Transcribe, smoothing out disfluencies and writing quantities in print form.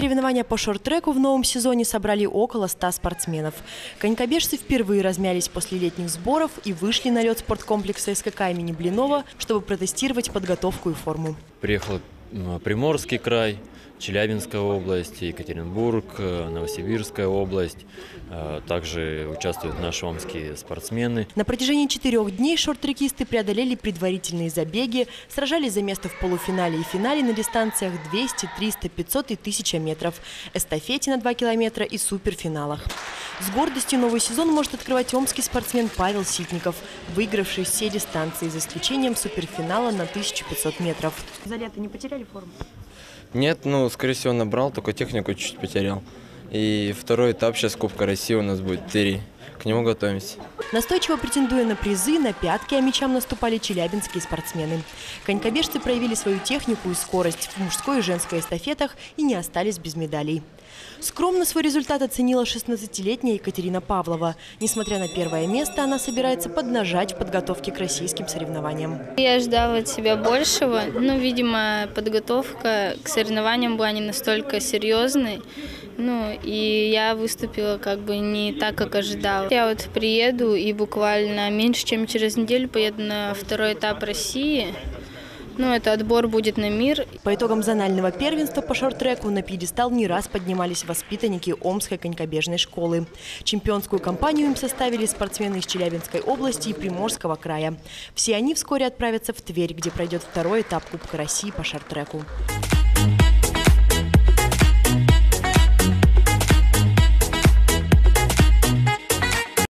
соревнования по шорт-треку в новом сезоне собрали около 100 спортсменов. Конькобежцы впервые размялись после летних сборов и вышли на лед спорткомплекса СКК имени Блинова, чтобы протестировать подготовку и форму. Приехал Приморский край, Челябинская область, Екатеринбург, Новосибирская область. Также участвуют наши омские спортсмены. На протяжении 4 дней шорт-трекисты преодолели предварительные забеги, сражались за место в полуфинале и финале на дистанциях 200, 300, 500 и 1000 метров, эстафете на 2 километра и суперфиналах. С гордостью новый сезон может открывать омский спортсмен Павел Ситников, выигравший все дистанции, за исключением суперфинала на 1500 метров. За лето не потеряли форму? Нет, скорее всего, набрал, только технику чуть-чуть потерял. И второй этап сейчас Кубка России у нас будет 3. К нему готовимся. Настойчиво претендуя на призы, на пятки мячам наступали челябинские спортсмены. Конькобежцы проявили свою технику и скорость в мужской и женской эстафетах и не остались без медалей. Скромно свой результат оценила 16-летняя Екатерина Павлова. Несмотря на первое место, она собирается поднажать в подготовке к российским соревнованиям. Я ждала от себя большего, но, видимо, подготовка к соревнованиям была не настолько серьезной. И я выступила не так, как ожидала. Я приеду и буквально меньше, чем через неделю поеду на второй этап России. Это отбор будет на мир. По итогам зонального первенства по шорт-треку на пьедестал не раз поднимались воспитанники Омской конькобежной школы. Чемпионскую кампанию им составили спортсмены из Челябинской области и Приморского края. Все они вскоре отправятся в Тверь, где пройдет второй этап Кубка России по шорт-треку.